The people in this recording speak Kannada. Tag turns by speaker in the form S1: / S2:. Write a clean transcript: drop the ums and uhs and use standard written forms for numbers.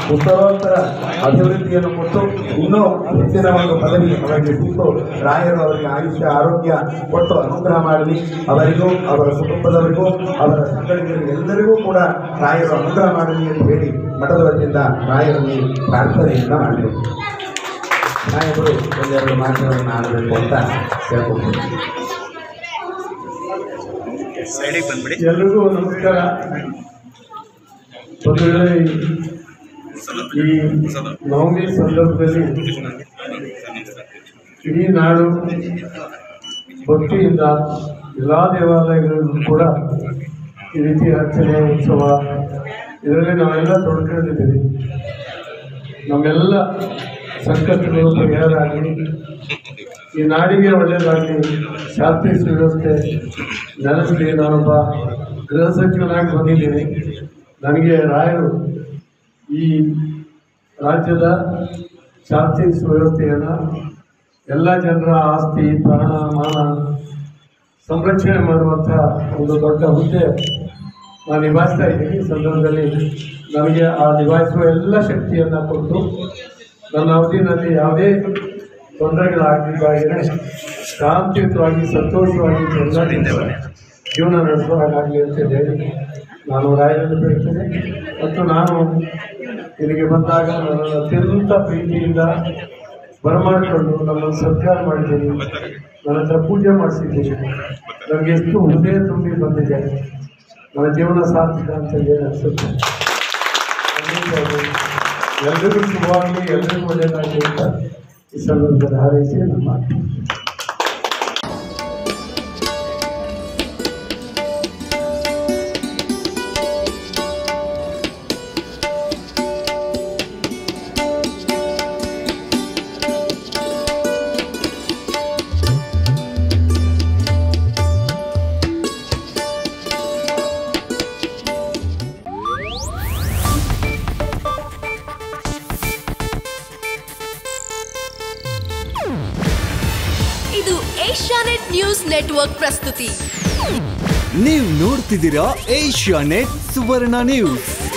S1: ಉತ್ತರೋತ್ತರ ಅಭಿವೃದ್ಧಿಯನ್ನು ಕೊಟ್ಟು ಇನ್ನೂ ಹೆಚ್ಚಿನ ಒಂದು ಪದವಿ ಅವರಿಗೆ ಸಿಕ್ಕು ರಾಯರು ಅವರಿಗೆ ಆಯುಷ್ಯ ಆರೋಗ್ಯ ಕೊಟ್ಟು ಅನುಗ್ರಹ ಮಾಡಲಿ. ಅವರಿಗೂ ಅವರ ಕುಟುಂಬದವರಿಗೂ ಅವರ ಸಂಘಟನೆಗಳಿಗೆ ಎಲ್ಲರಿಗೂ ಕೂಡ ರಾಯರು ಅನುಗ್ರಹ ಮಾಡಲಿ ಎಂದು ಹೇಳಿ ಮಠದ ವತಿಯಿಂದ ರಾಯರಲ್ಲಿ ಪ್ರಾರ್ಥನೆಯಿಂದ ಮಾಡಬೇಕು. ನಾಯಕರು ಒಂದೆರಡು ಮಾತುಗಳನ್ನು ಆಡಬೇಕು ಅಂತ ಕೇಳ್ಕೊಳ್ತೀನಿ.
S2: ಎಲ್ರಿಗೂ ನಮಸ್ಕಾರ. ಒಂದು ವೇಳೆ ಈ ನವಮಿ ಸಂದರ್ಭದಲ್ಲಿ ಇಡೀ ನಾಡು ಭಕ್ತಿಯಿಂದ ಎಲ್ಲ ದೇವಾಲಯಗಳಲ್ಲೂ ಕೂಡ ಈ ರೀತಿ ಅರ್ಚನೆ ಉತ್ಸವ ಇದರಲ್ಲಿ ನಾವೆಲ್ಲ ತೊಡ್ಕೊಂಡಿದ್ದೀವಿ. ನಮ್ಮೆಲ್ಲ ಸಂಕಷ್ಟಗಳು ಪರಿಹಾರ ಆಗಲಿ, ಈ ನಾಡಿಗೆ ಒಳ್ಳೆಯದಾಗಲಿ, ಶಾಂತಿ ಸುವ್ಯವಸ್ಥೆ ನೆಲೆಸಲಿ. ನಾನೊಬ್ಬ ಗೃಹ ಸಚಿವನಾಗಿ ಬಂದಿದ್ದೀನಿ. ನನಗೆ ರಾಯರು ಈ ರಾಜ್ಯದ ಶಾಂತಿ ಸುವ್ಯವಸ್ಥೆಯನ್ನು ಎಲ್ಲ ಜನರ ಆಸ್ತಿ ಪ್ರಾಣ ಮಾನ ಸಂರಕ್ಷಣೆ ಮಾಡುವಂಥ ಒಂದು ದೊಡ್ಡ ಹುದ್ದೆ ನಾನು ನಿಭಾಯಿಸ್ತಾ ಇದ್ದೀನಿ. ಈ ಸಂದರ್ಭದಲ್ಲಿ ನನಗೆ ಆ ನಿಭಾಯಿಸುವ ಎಲ್ಲ ಶಕ್ತಿಯನ್ನು ಕೊಟ್ಟು ನನ್ನ ಅವಧಿಯಲ್ಲಿ ಯಾವುದೇ ತೊಂದರೆಗಳಾಗಲಿಕ್ಕಾಗಿದೆ ಶಾಂತಿಯುತವಾಗಿ ಸಂತೋಷವಾಗಿ ಜೀವನ ನಡೆಸುವಾಗಲಿ ಅಂತ ಹೇಳಿ ನಾನು ರಾಯರಲ್ಲಿ ಬೇಡ್ತೇನೆ. ಮತ್ತು ನಾನು ಇಲ್ಲಿಗೆ ಬಂದಾಗ ನನ್ನನ್ನು ಅತ್ಯಂತ ಪ್ರೀತಿಯಿಂದ ಬರಮಾಡಿಕೊಂಡು ನನ್ನನ್ನು ಸತ್ಕಾರ ಮಾಡಿದ್ದೀನಿ, ನನ್ನ ಹತ್ರ ಪೂಜೆ ಮಾಡಿಸಿದ್ದೀನಿ. ನನಗೆ ಎಷ್ಟು ಹೃದಯ ತುಂಬಿ ಬಂದಿದೆ, ನನ್ನ ಜೀವನ ಸಾರ್ಥಕ ಅಂತ ಹೇಳಿ ಅನಿಸುತ್ತೆ. ಎಲ್ಲರಿಗೂ ಶುಭವಾಗಲಿ, ಎಲ್ಲರಿಗೂ ಒಳ್ಳೆಯದಾಗಲಿ ಅಂತ ಈ ಸಂದರ್ಭದಲ್ಲಿ ಹಾರೈಸಿ ನಮ್ಮ
S3: ಇದು ಏಷ್ಯಾನೆಟ್ ನ್ಯೂಸ್ ನೆಟ್ವರ್ಕ್ ಪ್ರಸ್ತುತಿ.
S4: ನೀವು ನೋಡ್ತಿದ್ದೀರಾ ಏಷ್ಯಾನೆಟ್ ಸುವರ್ಣ ನ್ಯೂಸ್.